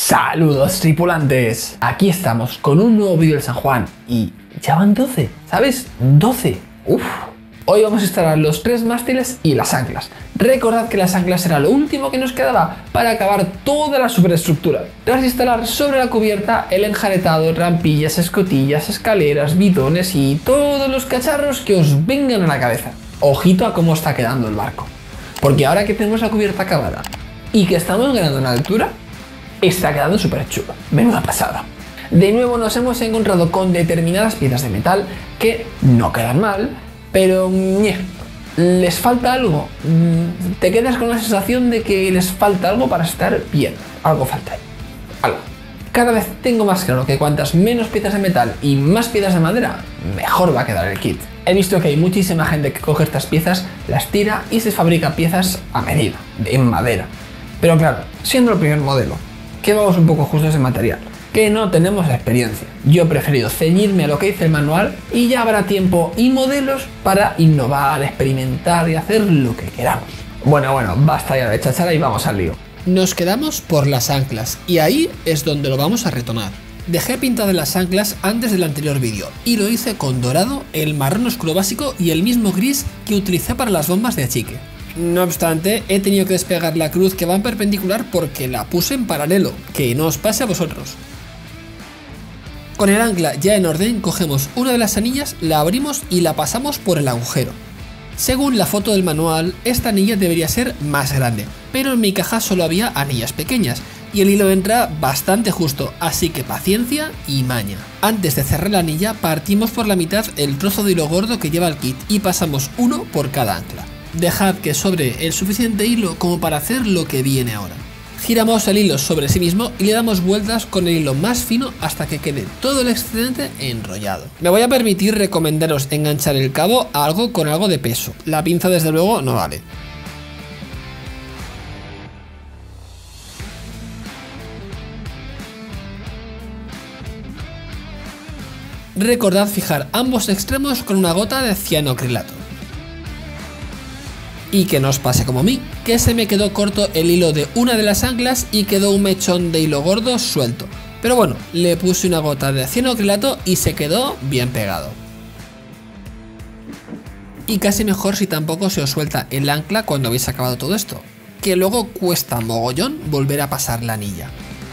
Saludos tripulantes, aquí estamos con un nuevo vídeo del San Juan y ya van 12, ¿sabes? 12, uff. Hoy vamos a instalar los 3 mástiles y las anclas. Recordad que las anclas era lo último que nos quedaba para acabar toda la superestructura. Tras instalar sobre la cubierta el enjaretado, rampillas, escotillas, escaleras, bidones y todos los cacharros que os vengan a la cabeza. Ojito a cómo está quedando el barco, porque ahora que tenemos la cubierta acabada y que estamos ganando en altura, está quedando súper chulo. Menuda pasada. De nuevo nos hemos encontrado con determinadas piezas de metal que no quedan mal, pero les falta algo. Te quedas con la sensación de que les falta algo para estar bien. Algo falta ahí. Algo. Cada vez tengo más claro que cuantas menos piezas de metal y más piezas de madera, mejor va a quedar el kit. He visto que hay muchísima gente que coge estas piezas, las tira y se fabrica piezas a medida, en madera. Pero claro, siendo el primer modelo, que vamos un poco justos de material, que no tenemos la experiencia, yo he preferido ceñirme a lo que dice el manual y ya habrá tiempo y modelos para innovar, experimentar y hacer lo que queramos. Bueno, basta ya de chachara y vamos al lío. Nos quedamos por las anclas y ahí es donde lo vamos a retomar. Dejé pintadas las anclas antes del anterior vídeo y lo hice con dorado, el marrón oscuro básico y el mismo gris que utilicé para las bombas de achique. No obstante, he tenido que despegar la cruz que va en perpendicular porque la puse en paralelo, que no os pase a vosotros. Con el ancla ya en orden, cogemos una de las anillas, la abrimos y la pasamos por el agujero. Según la foto del manual, esta anilla debería ser más grande, pero en mi caja solo había anillas pequeñas y el hilo entra bastante justo, así que paciencia y maña. Antes de cerrar la anilla, partimos por la mitad el trozo de hilo gordo que lleva el kit y pasamos uno por cada ancla. Dejad que sobre el suficiente hilo como para hacer lo que viene ahora. Giramos el hilo sobre sí mismo y le damos vueltas con el hilo más fino hasta que quede todo el excedente enrollado. Me voy a permitir recomendaros enganchar el cabo a algo con algo de peso. La pinza desde luego no vale. Recordad fijar ambos extremos con una gota de cianoacrilato. Y que no os pase como a mí, que se me quedó corto el hilo de una de las anclas y quedó un mechón de hilo gordo suelto. Pero bueno, le puse una gota de cianoacrilato y se quedó bien pegado. Y casi mejor si tampoco se os suelta el ancla cuando habéis acabado todo esto, que luego cuesta mogollón volver a pasar la anilla.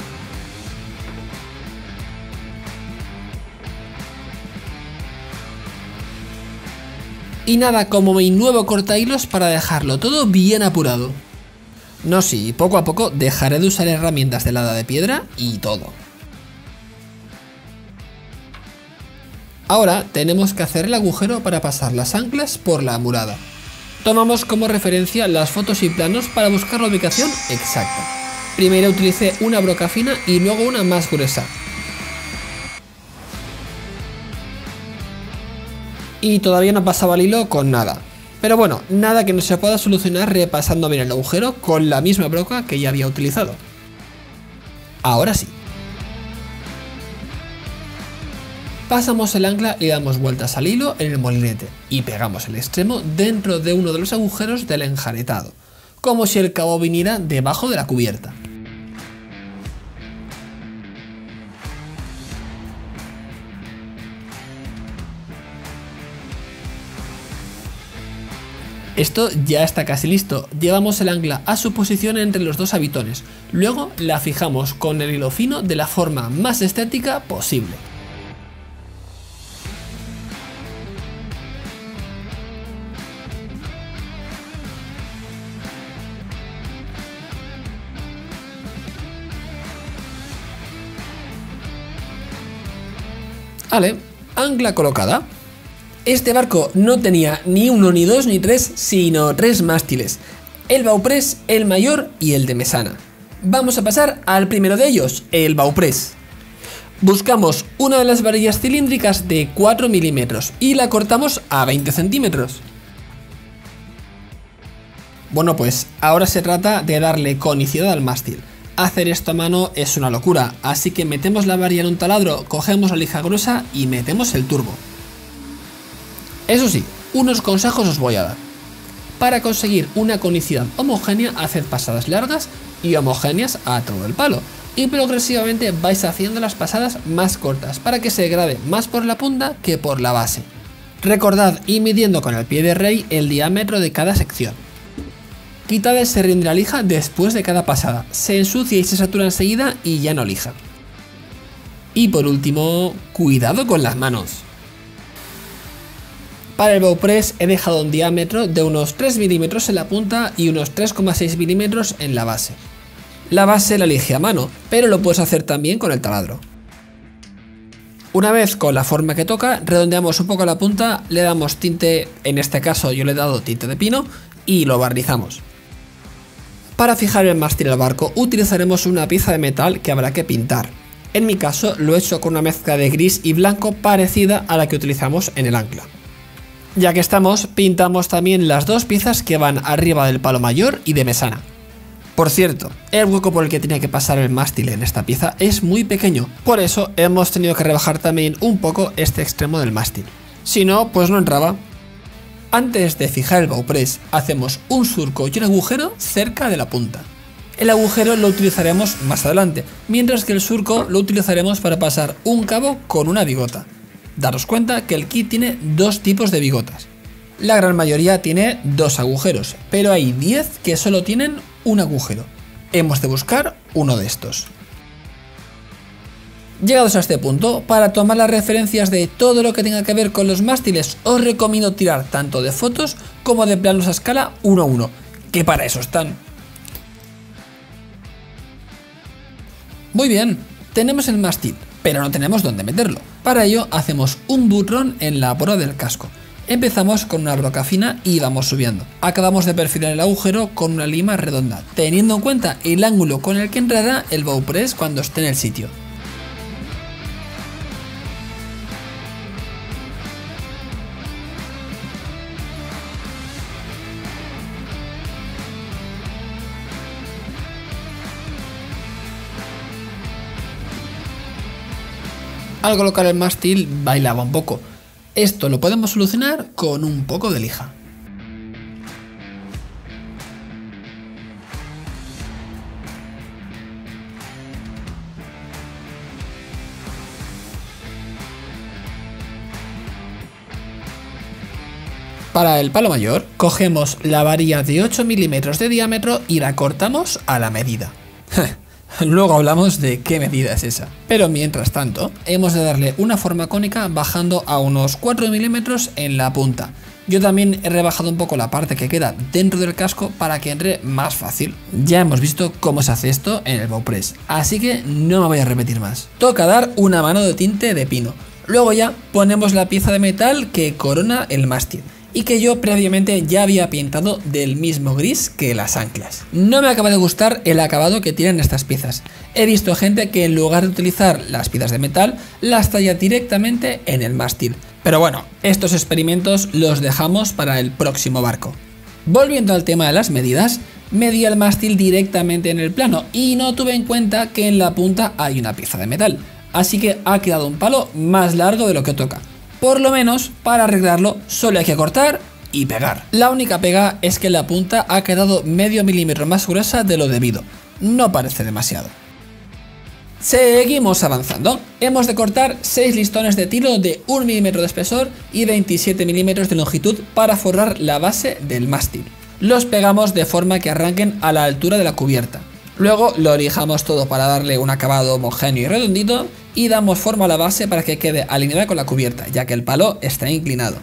Y nada como mi nuevo cortahilos para dejarlo todo bien apurado. No, sí, poco a poco dejaré de usar herramientas de hada de piedra y todo. Ahora tenemos que hacer el agujero para pasar las anclas por la murada. Tomamos como referencia las fotos y planos para buscar la ubicación exacta. Primero utilicé una broca fina y luego una más gruesa. Y todavía no pasaba el hilo con nada. Pero bueno, nada que no se pueda solucionar repasando bien el agujero con la misma broca que ya había utilizado. Ahora sí. Pasamos el ancla y damos vueltas al hilo en el molinete y pegamos el extremo dentro de uno de los agujeros del enjaretado, como si el cabo viniera debajo de la cubierta. Esto ya está casi listo, llevamos el ancla a su posición entre los dos habitones, luego la fijamos con el hilo fino de la forma más estética posible. Vale, ancla colocada. Este barco no tenía ni uno, ni dos, ni tres, sino 3 mástiles. El bauprés, el mayor y el de mesana. Vamos a pasar al primero de ellos, el bauprés. Buscamos una de las varillas cilíndricas de 4 milímetros y la cortamos a 20 centímetros. Bueno, pues ahora se trata de darle conicidad al mástil. Hacer esto a mano es una locura, así que metemos la varilla en un taladro, cogemos la lija gruesa y metemos el turbo. Eso sí, unos consejos os voy a dar. Para conseguir una conicidad homogénea, haced pasadas largas y homogéneas a todo el palo. y progresivamente vais haciendo las pasadas más cortas para que se degrade más por la punta que por la base. Recordad ir midiendo con el pie de rey el diámetro de cada sección. Quitad el serrín de la lija después de cada pasada, se ensucia y se satura enseguida y ya no lija. Y por último, cuidado con las manos. Para el bow press he dejado un diámetro de unos 3 milímetros en la punta y unos 3,6 milímetros en la base. La base la elige a mano, pero lo puedes hacer también con el taladro. Una vez con la forma que toca, redondeamos un poco la punta, le damos tinte, en este caso yo le he dado tinte de pino, y lo barnizamos. Para fijar el mástil al barco utilizaremos una pieza de metal que habrá que pintar. En mi caso lo he hecho con una mezcla de gris y blanco parecida a la que utilizamos en el ancla. Ya que estamos, pintamos también las dos piezas que van arriba del palo mayor y de mesana. Por cierto, el hueco por el que tiene que pasar el mástil en esta pieza es muy pequeño, por eso hemos tenido que rebajar también un poco este extremo del mástil. Si no, pues no entraba. Antes de fijar el bow press, hacemos un surco y un agujero cerca de la punta. El agujero lo utilizaremos más adelante, mientras que el surco lo utilizaremos para pasar un cabo con una bigota. Daros cuenta que el kit tiene dos tipos de bigotas. La gran mayoría tiene dos agujeros, pero hay 10 que solo tienen un agujero. Hemos de buscar uno de estos. Llegados a este punto, para tomar las referencias de todo lo que tenga que ver con los mástiles, os recomiendo tirar tanto de fotos como de planos a escala 1 a 1, que para eso están. Muy bien, tenemos el mástil, pero no tenemos dónde meterlo. Para ello hacemos un butrón en la proa del casco. Empezamos con una broca fina y vamos subiendo. Acabamos de perfilar el agujero con una lima redonda, teniendo en cuenta el ángulo con el que entrará el bow press cuando esté en el sitio. Al colocar el mástil bailaba un poco. Esto lo podemos solucionar con un poco de lija. Para el palo mayor, cogemos la varilla de 8 milímetros de diámetro y la cortamos a la medida. Luego hablamos de qué medida es esa. Pero mientras tanto, hemos de darle una forma cónica bajando a unos 4 milímetros en la punta. Yo también he rebajado un poco la parte que queda dentro del casco para que entre más fácil. Ya hemos visto cómo se hace esto en el bow press, así que no me voy a repetir más. Toca dar una mano de tinte de pino. Luego ya ponemos la pieza de metal que corona el mástil y que yo previamente ya había pintado del mismo gris que las anclas. No me acaba de gustar el acabado que tienen estas piezas. He visto gente que en lugar de utilizar las piezas de metal, las talla directamente en el mástil. Pero bueno, estos experimentos los dejamos para el próximo barco. Volviendo al tema de las medidas, medí el mástil directamente en el plano y no tuve en cuenta que en la punta hay una pieza de metal. Así que ha quedado un palo más largo de lo que toca. Por lo menos, para arreglarlo, solo hay que cortar y pegar. La única pega es que la punta ha quedado medio milímetro más gruesa de lo debido. No parece demasiado. Seguimos avanzando. Hemos de cortar 6 listones de tiro de 1 milímetro de espesor y 27 milímetros de longitud para forrar la base del mástil. Los pegamos de forma que arranquen a la altura de la cubierta. Luego lo lijamos todo para darle un acabado homogéneo y redondito y damos forma a la base para que quede alineada con la cubierta, ya que el palo está inclinado.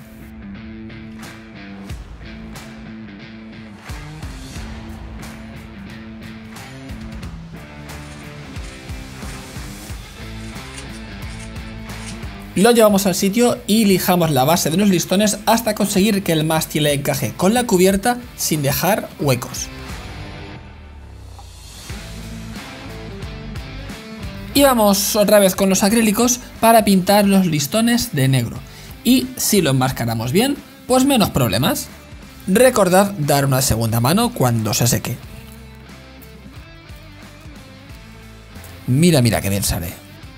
Lo llevamos al sitio y lijamos la base de los listones hasta conseguir que el mástil encaje con la cubierta sin dejar huecos. Y vamos otra vez con los acrílicos para pintar los listones de negro. Y si lo enmascaramos bien, pues menos problemas. Recordad dar una segunda mano cuando se seque. Mira, mira qué bien sale.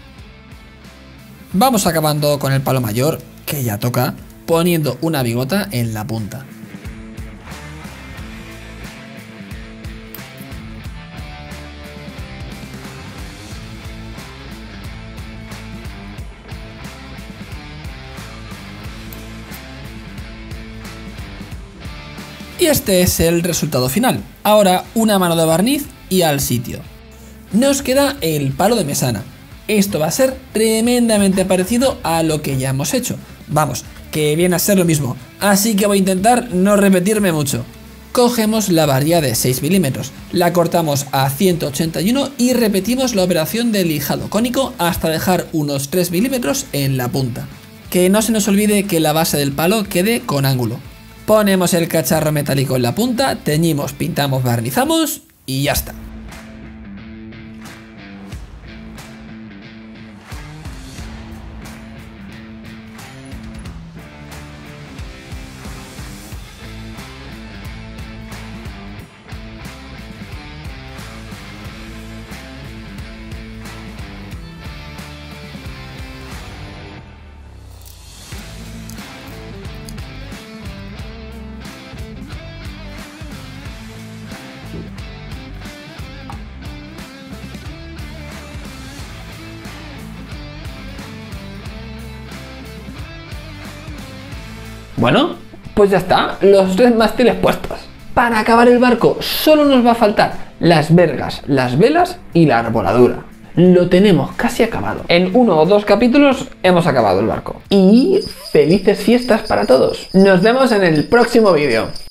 Vamos acabando con el palo mayor, que ya toca, poniendo una bigota en la punta. Y este es el resultado final. Ahora una mano de barniz y al sitio. Nos queda el palo de mesana. Esto va a ser tremendamente parecido a lo que ya hemos hecho. Vamos, que viene a ser lo mismo, así que voy a intentar no repetirme mucho. Cogemos la varilla de 6 milímetros, la cortamos a 181 y repetimos la operación de lijado cónico hasta dejar unos 3 milímetros en la punta. Que no se nos olvide que la base del palo quede con ángulo. Ponemos el cacharro metálico en la punta, teñimos, pintamos, barnizamos y ya está. Bueno, pues ya está, los 3 mástiles puestos. Para acabar el barco solo nos va a faltar las vergas, las velas y la arboladura. Lo tenemos casi acabado. En 1 o 2 capítulos hemos acabado el barco. Y felices fiestas para todos. Nos vemos en el próximo vídeo.